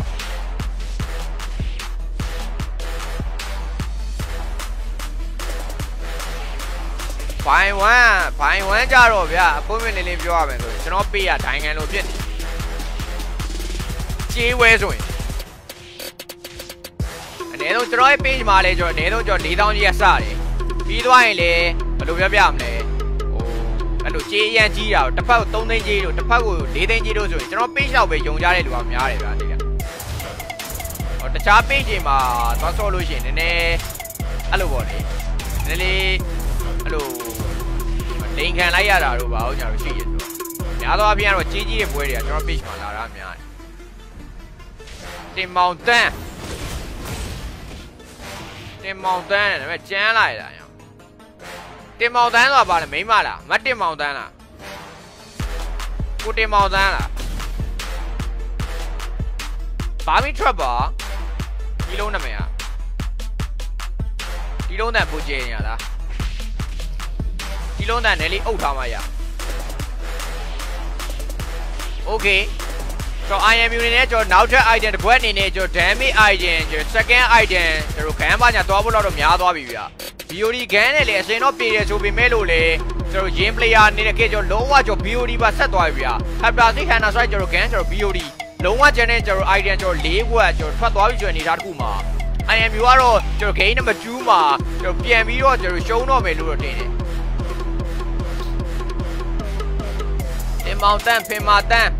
Speaker 1: ဘိုင်ဝမ်ကြတော့ဗျာအပုံမြင်လေးပြောရမယ်ဆိုရင်ကျွန်တော်ပေးရဒိုင်ငံလိုဖြစ်နေကြေးဝဲဆိုရင်အနည်းဆုံးကျွန်တော်ရဲ့ page မှာလဲကျွန်တော်အနည်းဆုံးကျွန်တော်4000ကြီးရစတယ်ပြီးသွားရင်လေဘယ်လိုပြောပြမလဲအဲ့လိုကြေးရန်ကြီးတာတစ်ဖက်ကို3သိန်းကြီးတို့တစ်ဖက်ကို4သိန်းကြီးတို့ဆိုရင်ကျွန်တော် page လောက်ပဲယုံကြတဲ့လူကများတယ်ဗျာဒီကတခြား page တွေမှာသွားဆော့လို့ရှိရင်နည်းနည်းအဲ့လိုပေါ့လေနည်းနည်းအဲ့လိုလိန်ခံလိုက်ရတာတို့ပါအောင်ညာလို့ရှိရဆိုများသောအားဖြင့်ကတော့ကြီးကြီးရဲ့ပွဲတွေကကျွန်တော် page မှာလာတာများတယ်တင်မောင်တန်းနဲ့ဒါပေမဲ့ကျန်းလိုက်တာရောတင်မောင်တန်းဆိုတာပါလဲမိမလားမတ်တင်မောင်တန်းလားကိုတင်မောင်တန်းလားဘာမီထရပ်ပါဒီလုံးနာမည်อ่ะဒီလုံးတန်ပူကျင်းရလားဒီလုံးတန်နယ်လေးအုပ်ထားမှရโอเคကျွန်တော် IMU နေနဲ့ကျွန်တော်နောက်ထပ် item တစ်ခွက်အနေနဲ့ကျွန်တော် damage item ကျွန်တော် second item ကျွန်တော် gun ပါညာသွားဖို့တော့များသွားပြီဗျာ BOD gun နဲ့လေအစင်တော့ပြေတယ်ဆိုပေမဲ့လို့လေကျွန်တော် yin player အနေနဲ့ကျွန်တော်လုံးဝကျွန်တော် BOD ပါဆက်သွားပြီဗျာ Haftar 6 Hannah Strike ကျွန်တော် gun ကျွန်တော် BOD လုံးဝကျန်တဲ့ကျွန်တော် item ကျွန်တော်၄ခွက်ကျွန်တော်ထွက်သွားပြီဆိုတဲ့အနေအထားတစ်ခုမှာ IMU ကတော့ကျွန်တော် game number 2မှာကျွန်တော်ပြန်ပြီးတော့ကျွန်တော်ရှုံးတော့မယ်လို့တော့တင်တယ်တင်မောင်တန်းဖင်မာတန်း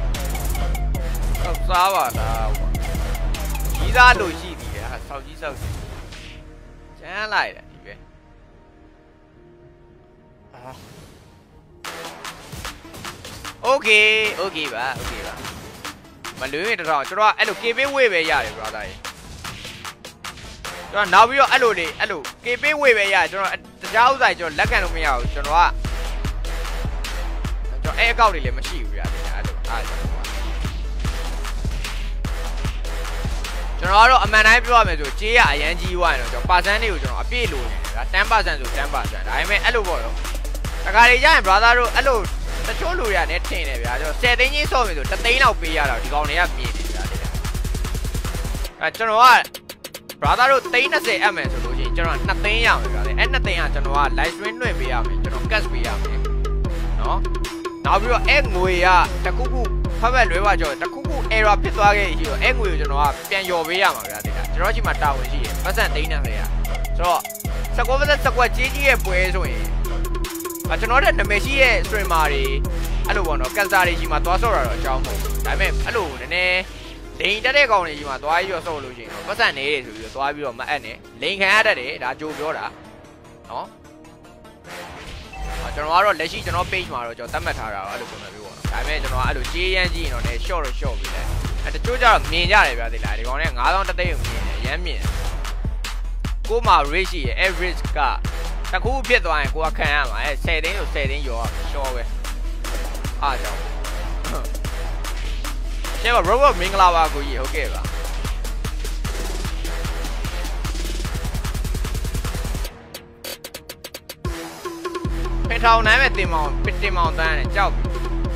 Speaker 1: စားပါလားကြီးသားလို့ရှိသေးတယ်ဟာစောက်ကြီးစောက်ကျန်းလိုက်တယ်ဒီပဲโอเคပါမလွေးရင်တော့ကျွန်တော်အဲ့လို KB ဝေးပဲရတယ် brother ရေကျွန်တော်နောက်ပြီးတော့အဲ့လိုကေပေးဝေပဲရကျွန်တော်တရားဥဆိုင်ကျွန်တော်လက်ခံလို့မရဘူးကျွန်တော်အဲ့အကောက်တွေလည်းမရှိဘူးဗျာအဲ့လိုကျွန်တော်ကတော့အမှန်တိုင်းပြောရမယ်ဆိုကြေးရအရန်ကြီးသွားရင်တော့ကျွန်တော်ပါစန်းတွေကိုကျွန်တော်အပြည့်လိုနေတယ်ဗျာ10%ဆို10%ဒါပေမဲ့အဲ့လိုပေါ့ရောတခါလေကျရင် brother တို့အဲ့လိုတချို့လူတွေကလည်းထင်တယ်ဗျာကျွန်တော်10သိန်းကြီးဆော့မယ်ဆို3သိန်းလောက်ပေးရတာဒီကောင်တွေကမြင်နေဗျာကျွန်တော်က brother တို့30အပ်မယ်ဆိုလို့ရှိရင်ကျွန်တော်2သိန်းရမယ်ဗျာအဲ့2သိန်းကကျွန်တော်က live stream လွှင့်ပေးရမယ်ကျွန်တော် cash ပေးရမယ်နော်နောက်ပြီးတော့အဲ့ငွေကတခုခုဖက်ဖက်လွဲပါကြောတခုခု error ဖြစ်သွားခဲ့ရှိတော့အဲ့ငွေကိုကျွန်တော်ကပြန်လျော်ပေးရမှာဗျာကျွန်တော်ရှိမှတာဝန်ရှိရယ်ပတ်စံသိန်းနဲ့ရဆိုတော့စကွက်ကြီးရဲ့ပွဲဆိုရင်ကျွန်တော်တဲ့နာမည်ရှိရဲ့ streamer တွေအဲ့လိုပေါ့နော်ကန်ဆာတွေရှိမှသွားဆော့တာတော့အကြောင်းမဟုတ်ဘူးဒါပေမဲ့အဲ့လိုနည်းနည်းလိန်တက်တဲ့ကောင်တွေရှိမှသွားပြီးတော့ဆော့လို့ရှိရင်တော့ပတ်စံနေတယ်ဆိုပြီးတော့သွားပြီးတော့မအပ်နဲ့လိန်ခံရတတ်တယ်ဒါကြိုးပြောတာနော်ကျွန်တော်ကတော့လက်ရှိကျွန်တော် page မှာတော့ကျွန်တော်သတ်မှတ်ထားတာအဲ့လိုပုံစံမျိုးပေါ့နော်ဒါပေမဲ့ကျွန်တော်အဲ့လိုကြေးရမ်းကြည့်ရင်တော့လည်း short ပြီးလဲတချို့ကျတော့မြင်ကြတယ်ဗျာသိလားဒီကောင်တွေက9000တသိန်းကိုမြင်တယ်ရမ်းမြင်ကိုမှ rate ရှိရဲ့ average ကတခုဖြစ်သွားရင်ကိုကခံရမှာ10သိန်းဆို10သိန်းရောရှော့ပဲအားကြောင့်ကျတော့ robot မင်္ဂလာပါကိုကြီးဟုတ်ကဲ့ပါဖေထောင်နိုင်မဲ့တင်မောင်တန်းနဲ့ကြောက်ပြီ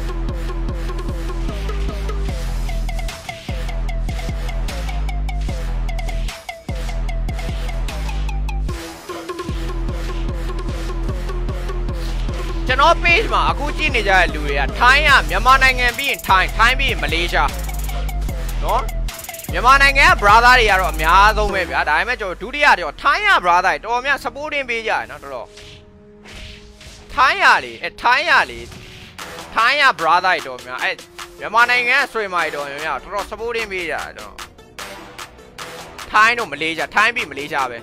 Speaker 1: ကျွန်တော် page မှာအခုကြည့်နေကြတဲ့လူတွေကထိုင်းကမြန်မာနိုင်ငံပြီးရင်ထိုင်းပြီးရင်မလေးရှားနော်မြန်မာနိုင်ငံက brother တွေကတော့အများဆုံးပဲဗျာဒါပေမဲ့ကျွန်တော်ဒုတိယတော့ထိုင်းက brother တွေတော်များ supporting ပေးကြရနော်တော်တော်ထိုင်းရလေထိုင်းရ brother တွေတော်များမြန်မာနိုင်ငံဆွေမိုင်တော်များတော်တော် supporting ပေးကြတာတော့ထိုင်းတော့မလေးရှားထိုင်းပြီးမလေးရှားပဲ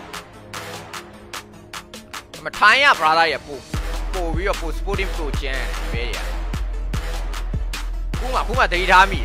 Speaker 1: ထိုင်းရ brother တွေပို့ပြီးတော့ပို့ supporting ပို့ကျန်းပဲရခုမှတတိထားမိ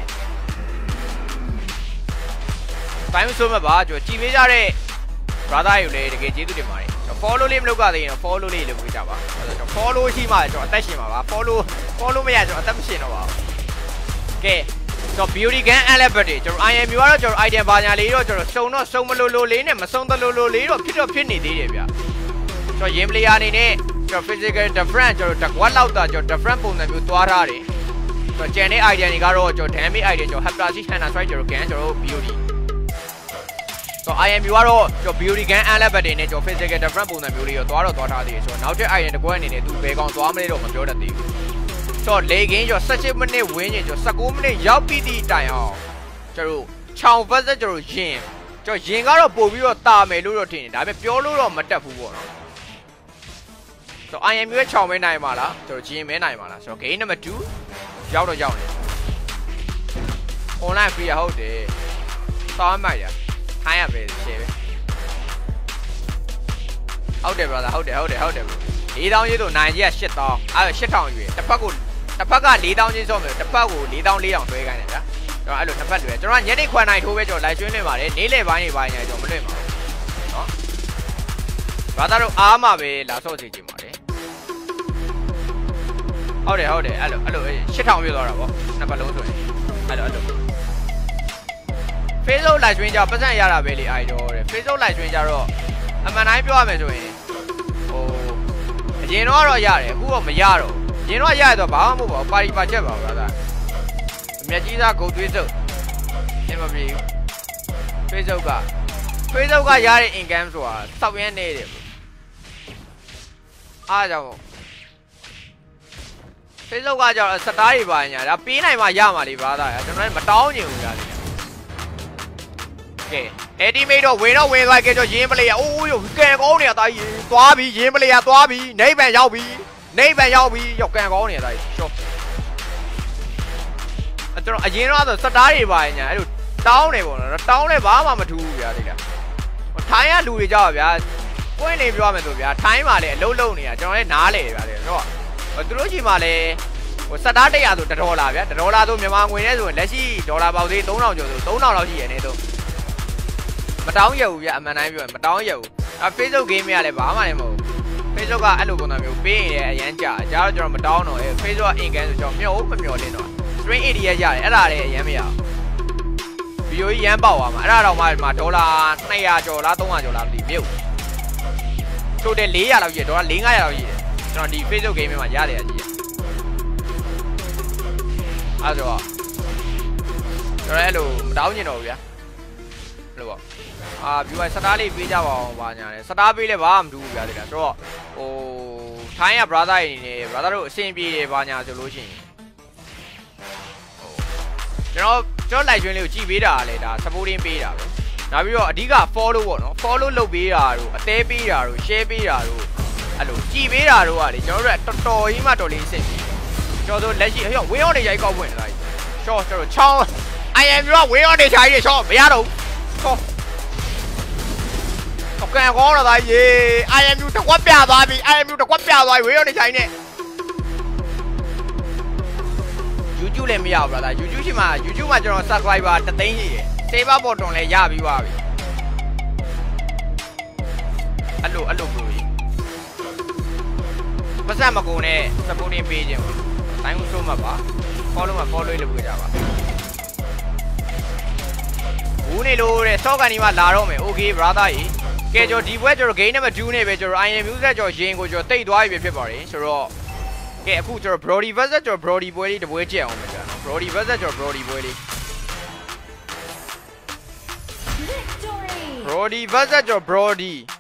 Speaker 1: တိုင်းဆိုမှပါကျွန်တော်ကြည်ပေးကြတဲ့ brother တွေလည်းတကယ်ကျေးဇူးတင်ပါတယ်follow လေးမလုပ်ကြသေးရင်တော့ follow လေးလုပ်ပေးကြပါကျွန်တော် follow ရှိမှကျွန်တော်အသက်ရှင်ပါပါ follow မရကျွန်တော်အသက်မရှင်တော့ပါဘူးကဲကျွန်တော် beauty gun elephant တွေကျွန်တော် IMU ကတော့ကျွန်တော် item ဘာညာလေးတော့ကျွန်တော်စုံမလို့လေးနဲ့မစုံတလို့လေးတော့ဖြစ်နေသေးတယ်ဗျကျွန်တော် game player အနေနဲ့ကျွန်တော် physical different ကျွန်တော် quad လောက်တာကျွန်တော် different ပုံစံမျိုးသွားထားတယ်ကျွန်တော် channel item တွေကတော့ကျွန်တော် damage item ကျွန်တော် heptasis hunter strike ကျွန်တော် gun ကျွန်တော် beautyဆိုတော့ IMU ကတော့ကျွန်တော် beauty gun elephant တွေနဲ့ကျွန်တော် physical different ပုံစံမျိုးလေးရောသွားထားသေးတယ်ဆိုတော့နောက်ထပ် item တစ်ခွက်အနေနဲ့သူဘယ်ကောင်သွားမလဲတော့မပြောတတ်သေးဘူးဆိုတော့လေကင်းကျွန်တော်18မိနစ်ဝင်းကျင်ကျွန်တော်19မိနစ်ရောက်ပြီးသည့်တိုင်အောင်ကျွန်တော်ချောင် versus ကျွန်တော်ရင်ကတော့ပို့ပြီးတော့တာမယ်လို့တော့ထင်တယ်ဒါပေမဲ့ပြောလို့တော့မတက်ဘူးပေါ့နော်ဆိုတော့ IMU ရဲ့ချောင်မဲနိုင်ပါလားကျွန်တော်ရင်မဲနိုင်ပါလားဆိုတော့ game number 2ရောက်နေ online free ဟုတ်တယ်စောင်းမိုက်ရခိုင်းရပဲရှယ်ပဲဟုတ်တယ် brother ဟုတ်တယ် 4000ရေးဆိုနိုင်ကြီးက8000အဲ့8000ရွေးတစ်ဖက်က4000ချင်းစောမယ်တစ်ဖက်ကို4400ဆွဲခိုင်းတယ်ဗျာကျွန်တော်အဲ့လိုနှစ်ဖက်လွယ်ကျွန်တော်ညနေခွန်နိုင်ထိုးပဲကျွန်တော် live stream နေပါတယ်နေ့လယ်ပိုင်းနေပိုင်းညာကျွန်တော်မလွင့်ပါဘူးနော် brother တို့အားမှာပဲလာဆော့စီခြင်းပါတယ်ဟုတ်တယ်အဲ့လို8000ပြည့်သွားတာဗောနှစ်ပတ်လုံးဆိုရင်အဲ့လိုFacebook live stream ကြပတ်စံရတာပဲလေ idol တဲ့ Facebook live stream ကြတော့အမှန်တိုင်းပြောရမယ်ဆိုရင်အရင်တော့ရတယ်အခုတော့မရတော့အရင်တော့ရရတော့ဘာမှမဟုတ်ပါဘူးပါချက်ပါဗျာဒါအမြတ်ကြီးသားဂုတ်သွေးစုပ်အင်းမပြေဘူး Facebook ကရတဲ့ income ဆိုတာစောက်ရမ်းနေတယ်အားကြောင့် Facebook ကကြောင့်စတားတွေပါညာဒါပေးနိုင်မှရမှာလေဗျာဒါကျွန်တော်လည်းမတောင်းချင်ဘူးဗျာကဲ estimate တော့ဝင်သွားကြတော့ရင်းပလေးအိုးကံကောင်းနေတာတာကြီးသွားပြီရင်းပလေးသွားပြီနိဗ္ဗာန်ရောက်ပြီရောက်ကံကောင်းနေတာတာကြီးရှော့ကျွန်တော်အရင်တော့ဆိုစတားတွေပါညာအဲ့လိုတောင်းနေပေါ့နော်တောင်းလဲဘာမှမထူးဘူးဗျာတိလားထိုင်းကလူတွေကြောက်ဗျာပွင့်နေပြောရမယ်ဆိုဗျာထိုင်းမှာလည်းအလုံးလုံးနေတာကျွန်တော်လည်းနားလေဗျာတဲ့တော့သူတို့ကြီးမှာလည်းစတား100ဆို$ဗျာ$ဆိုမြန်မာငွေနဲ့ဆိုရင်လက်ရှိဒေါ်လာပေါက်သေး3000ကျော်ဆို3000လောက်ရှိရနေတော့မတောင်းရဘူးဗျအမှန်တိုင်းပြောရင်မတောင်းရဘူးFacebook game ရလဲဘာမှလည်းမဟုတ် Facebook ကအဲ့လိုပုံစံမျိုးပေးရင်အရန်ကြာတော့ကျွန်တော်မတောင်းတော့ Facebook ကအင်ကန်ဆိုကျွန်တော်မျောမမျောလင်းတော့ string 80ရတယ်အဲ့ဒါလည်းအရန်မရဗီဒီယိုကြီးရမ်းပေါက်သွားမှာအဲ့ဒါတော့မှဒေါ်လာ200ကျော်လား300ကျော်လားမသိမြုပ်ဆိုတဲ့400လောက်ကြီးဒေါ်လာ400-500လောက်ကြီးကျွန်တော်ဒီ Facebook game မှာရတယ်အကြီးအဲ့တော့ကျွန်တော်အဲ့လိုမတောင်းကျင်တော့ဘူးဗျာအဲ့လိုပေါ့viewer စတားလေးပေးကြပါအောင်ပါညာလဲစတားပေးလဲဘာမှမတူဘူးဗျာတဲ့ဆိုတော့ဟိုထိုင်းက brother တွေနေ brother တို့အဆင်ပြေတယ်ဘာညာဆိုလို့ရှိရင်ကျွန်တော် live stream လေးကိုကြည့်ပေးတာလေဒါ supporting ပေးတာပဲနောက်ပြီးတော့အဓိက follow ပေါ့နော် follow လုပ်ပေးတာတို့အသေးပေးတာတို့ share ပေးတာတို့အဲ့လိုကြည်ပေးတာတို့ကလေကျွန်တော်တို့တော်တော်ကြီးမှတော်လေးအဆင်ပြေကျွန်တော်တို့လက်ရှိဟိုဝင်းအောင်နေရိုက်ကောက်ပွင့်လာရှော့ကျွန်တော်ချောင်း I am ပြောဝင်းအောင်နေချိုင်းနေရှော့မရတော့ဘူးဟုတ်ကဲ့ကောလာသားရေ I am တကွက်ပြသွားပြီ I am တကွက်ပြသွားပြီဝင်းအောင်နေချိုင်းနေ YouTube လည်းမရဘူးလား YouTube ရှိမှာ YouTube မှာကျွန်တော် subscriber 3သိန်းရှိတယ် Saver button လည်းရပြီးပါပြီအဲ့လိုမျိုးကြီးပတ်စံမကုန်နဲ့ supporting ပေးခြင်းပါတိုင်းဦးဆုံးမှာပါ follow မှာ follow လုပ်ကြပါဘူးနေလို့တဲ့စောကန်ဒီမှာလာတော့မယ် okay brother ကြီးကဲကျွန်တော်ဒီဘွဲကျွန်တော် game number 2နဲ့ပဲကျွန်တော် IM music ကျွန်တော်ရင်ကိုကျွန်တော်တိတ်သွားပြီဖြစ်ပါတယ်ဆိုတော့ကဲအခုကျွန်တော် Brody versus ကျွန်တော် Brody ပွဲလေးတပွဲကြည့်အောင်မယ်ကျွန်တော် Brody versus ကျွန်တော် Brody ပွဲလေး Brody versus ကျွန်တော် Brody